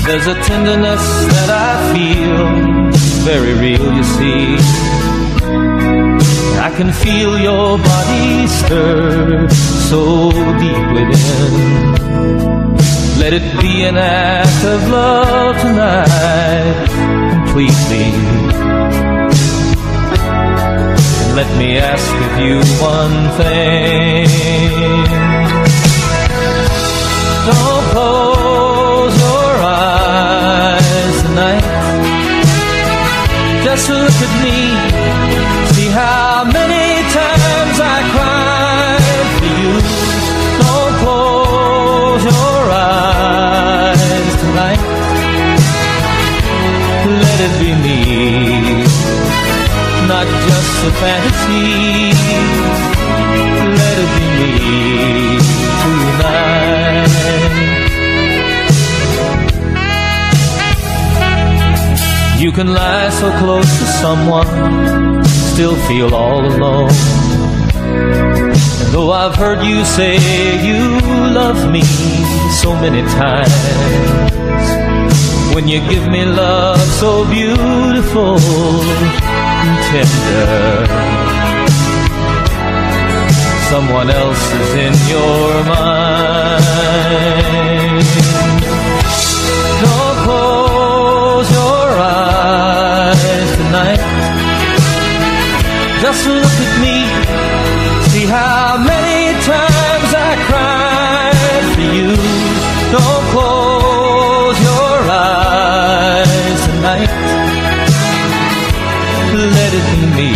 There's a tenderness that I feel, very real, you see. I can feel your body stir so deep within. Let it be an act of love tonight, completely. And let me ask of you one thing. Don't close your eyes tonight. Just look at me. See how many times I cried for you. Don't close your eyes tonight. Let it be me, not just a fantasy. Let it be me tonight. You can lie so close to someone, still feel all alone. And though I've heard you say you love me so many times, when you give me love so beautiful and tender, someone else is in your mind. Don't close your eyes tonight. Just look at me. See how many times I cried for you. Don't close your eyes tonight. Let it be me,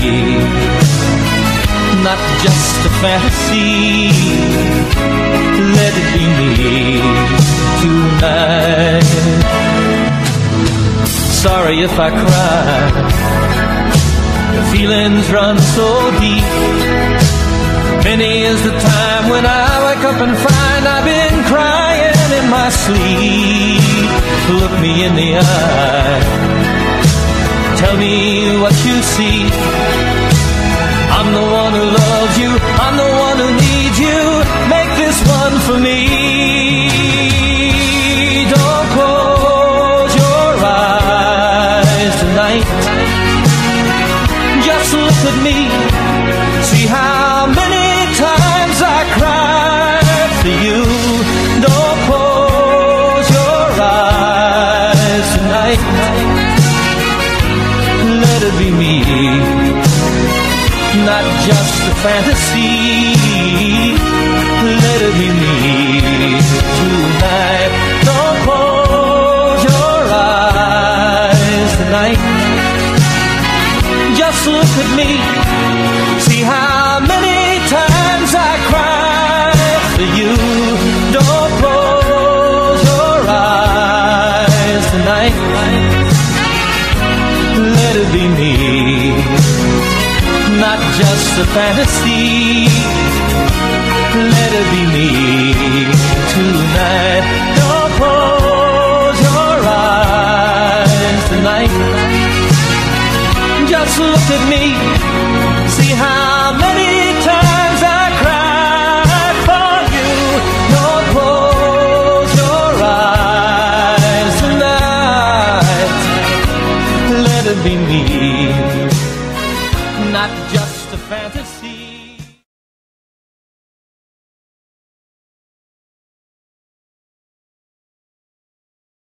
not just a fantasy. Let it be me tonight. Sorry if I cry, the feelings run so deep. Many is the time when I wake up and find I've been crying in my sleep. Look me in the eye, tell me what you see. I'm the one who loves you, I'm the one who needs you. Make this one for me. Don't close your eyes tonight. Just look at me. See how many times I cried for you. Don't close your eyes tonight. Let it be me, not just a fantasy. Let it be me tonight. Don't close your eyes tonight. Just look at me. See how many times I cried for you. Don't close your eyes tonight. Let it be me, not just a fantasy. Let it be me tonight. Don't close your eyes tonight. Just look at me. See how many times I cried for you. Don't close your eyes tonight. Let it be me, not just a fantasy.